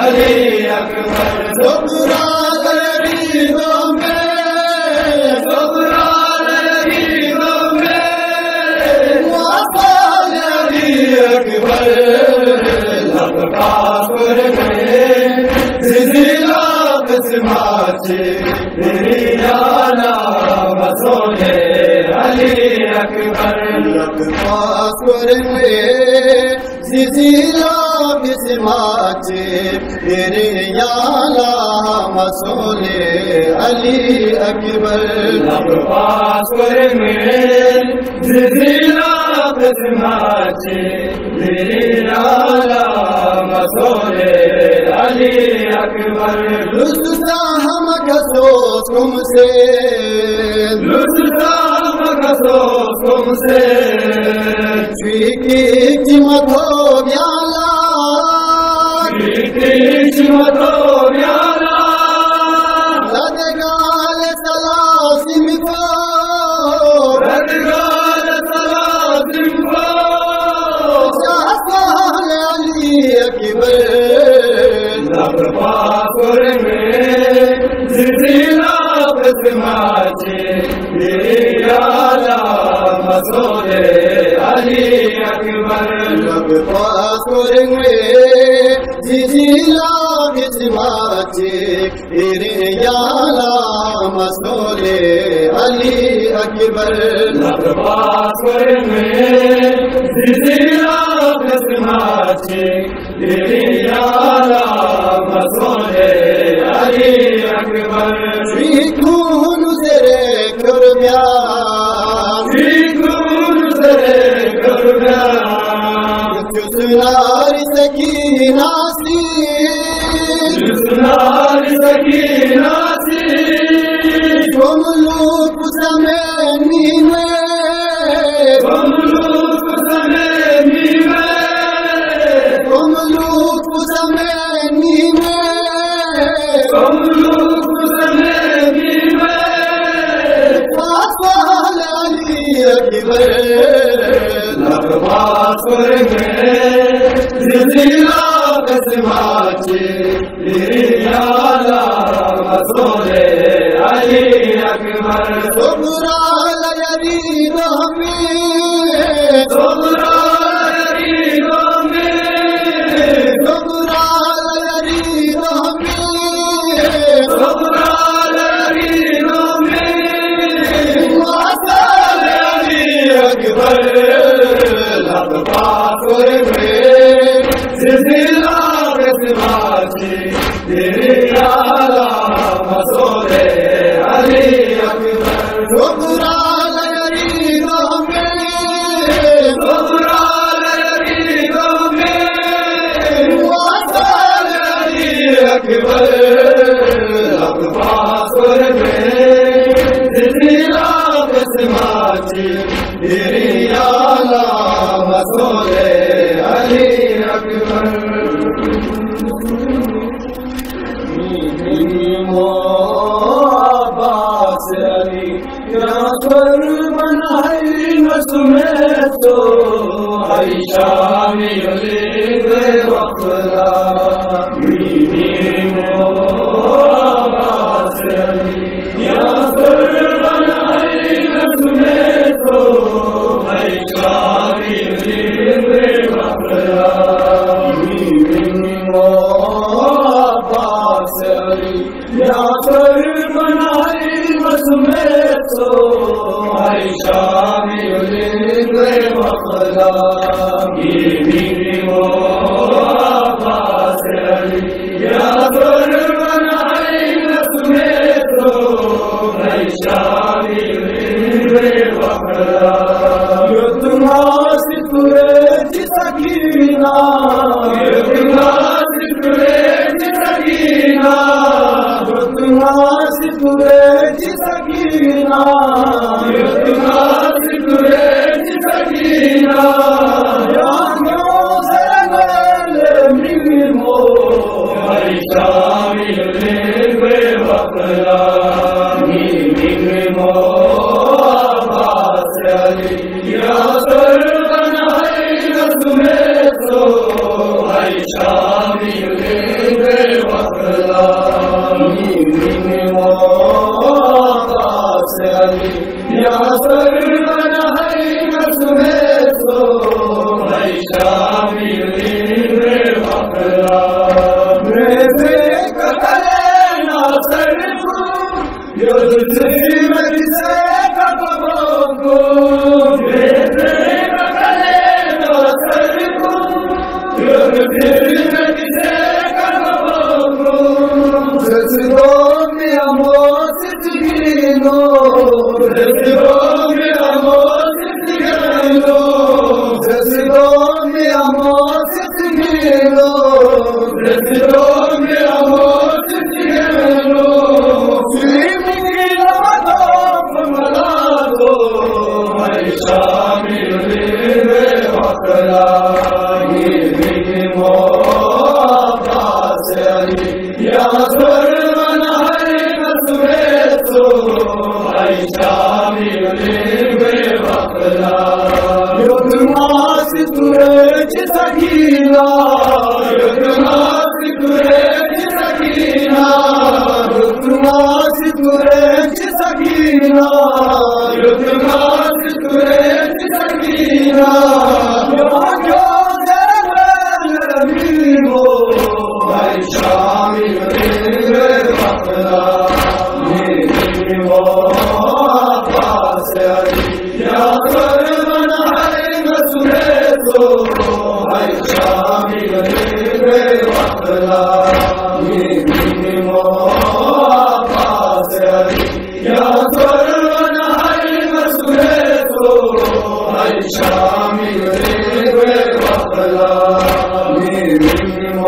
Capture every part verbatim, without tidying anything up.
अली अकबर सुबराल गरीबों में सुबराल गरीबों में मुआफ़ाल अली अकबर लब काफिर में जिला बसमाचे तेरी आला मसोले अली अकबर लब काफिर में जिला बसमाचे तेरे आला मसोले अली अकबर लब काफिर में जिला बसमाचे तेरे आला मसोले अली अकबर लुत्फ़ा हम कसो तुमसे लुत्फ़ा हम कसो तुमसे की कीमत हो ब्याला की कीमत हो ब्याला लदगाल सलासिम को लदगाल सलासिम को शाहसाल अली अकबर लब काफिर में जिला बसमाचे तेरी आला मसोले अली अकबर लब काफिर में जिला बसमाचे तेरे आला मसोले अली अकबर लब काफिर में जिला बसमाचे तेरी आला मसोले अली अकबर खून तेरे कुर्बान खून तेरे कुर्बान सुनार सकीना सी सुनार सकीना सी तुम लोग समेनी में तुम लोग समेनी में तुम लोग समेनी में तुम लोग समेनी में फासल अली अकबर लब काफिर में जिला बसमाचे तेरी आला मसोले अली अकबर सुबराल गरीबों में सुबराल गरीबों में सुबराल गरीबों में सुबराल गरीबों में मुआफ़ाल अली अकबर लब काफिर में जिला बसमाचे तेरी आला मसोले अली अकबर सुबराल गरीबों में सुबराल गरीबों में मुआफ़ाल अली अकबर लब काफिर में जिला बसमाचे तेरी आला मसोले अली अकबर अब्बास अली यासर बनाई नस्में तो आयशा मिले वक़्ला अब्बास अली यासर बनाई नस्में तो आयशा मिले वक़्ला अब्बास अली यासर बनाई नस्में तो आयशा मिले वक़्ला अब्बास अली यासर बनाई नस्में तो आयशा मिले वक़्ला तुम्हारा सितरे सकीना तुम्हारा सितरे सकीना तुम्हारा सितरे सकीना तुम्हारा सितरे सकीना आयशा मिले वक़्ला अब्बास अली यासर बनाई नस्में तो आयशा मिले युद्ध फिर मैं किसे करूं सजदों में अमोसित गिनो सजदों में अमोसित गिनो सजदों में अमोसित गिनो सजदों में अमोसित गिनो मुस्लिम की नमाज़ों मला दो मैं शामिल हुए वकला ये भी मोहब्बत अली या सुरमन है कसमे तो मैं शामिल हुए वकला युद्धमास तुरज सकीना युद्धमास तुरज सकीना युद्धमास तुरज सकीना युद्धमास तुरज सकीना मैं शामिल हुए वकला ये भी मोहब्बत अली या सुरमन है कसमे तो मैं शामिल हुए वकला ये भी मोहब्बत अली या सुरमन है कसमे तो मैं शामिल हुए वकला ये भी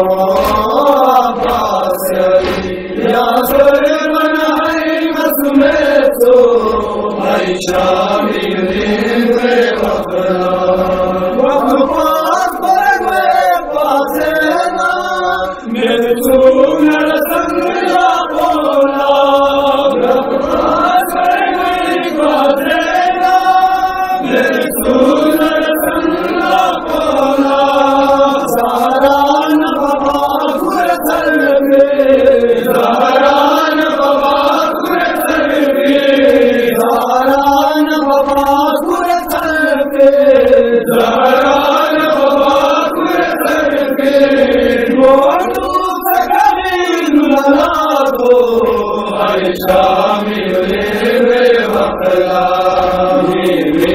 मोहब्बत अली या सुरमन है कसमे तो मैं शामिल हुए वकला वक़्त पर पास ना मेरे सुनर संगला बोला मेरे सुनर संगला बोला सारा नवा गुर सर पे सारा बाबा गुरसर के सारा नवा गुर सर पे सारा बाबा गुरसर के मोनू सकली दुल्हा को मैं शामिल हुए वकला ये भी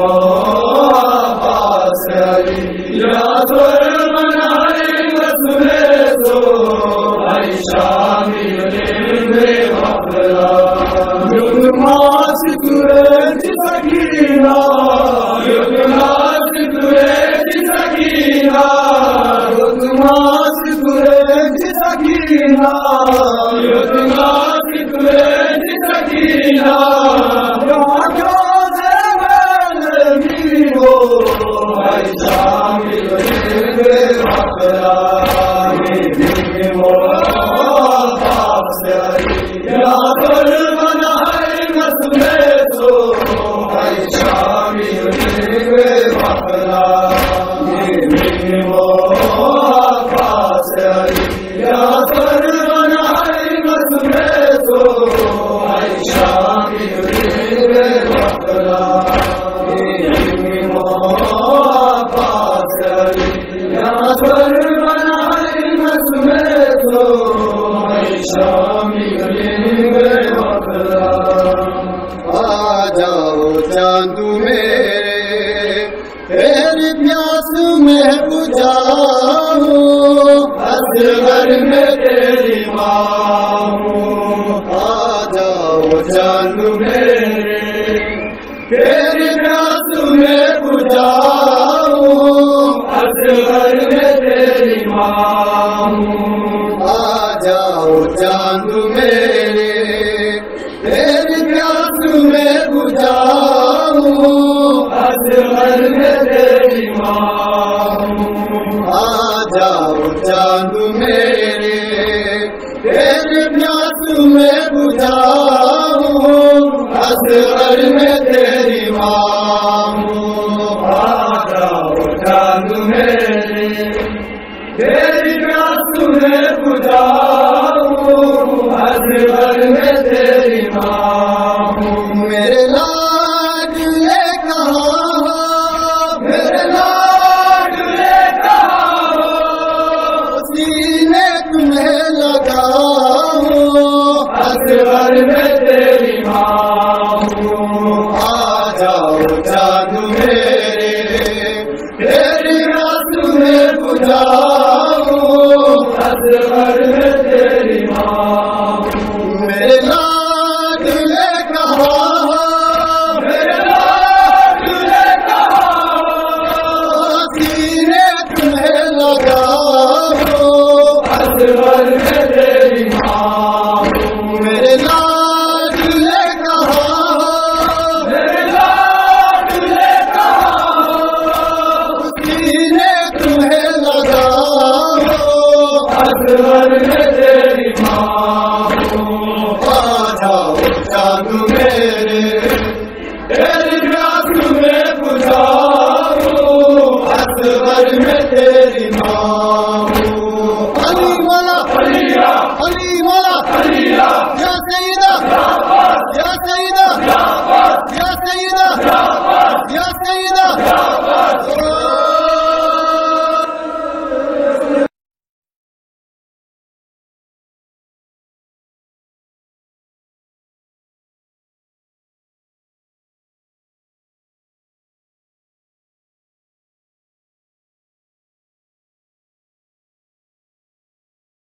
मोहब्बत अली या सुरमन है कसमे तो मैं शामिल हुए वकला युद्धमास तुरज सकीना युद्धमास तुरज सकीना युद्धमास तुरज सकीना युद्धमास तुरज सकीना मैं शामिल हुए वकला ये भी मोहब्बत अली या सुरमन है कसमे तो मैं शामिल हुए वकला ये भी मोहब्बत अली या सुरमन है कसमे तो मैं शामिल हुए वकला ये भी मोहब्बत अली या सुरमन है कसमे तो मैं शामिल हुए वकला आ जाओ चांद मेरे तेरी प्यास में बुझाओ असगर में तेरी माँ आ जाओ चांद मेरे तेरी प्यास में बुझाओ असगर में तेरी माँ आ जाओ चांद मेरे तेरी प्यास में बुझाओ असगर में तेरी माँ आ जाओ चांद मेरे तेरी प्यास में बुझाओ असगर में तेरी माँ आ जाओ चांद मेरे तेरी प्यास में बुझाओ असगर में तेरी माँ मेरे लाडले कहाँ मेरे लाडले कहाँ सीने तुम्हें लगाओ असगर में तेरी माँ आ जाओ चांद मेरे तेरी प्यास में बुझाओ प्यार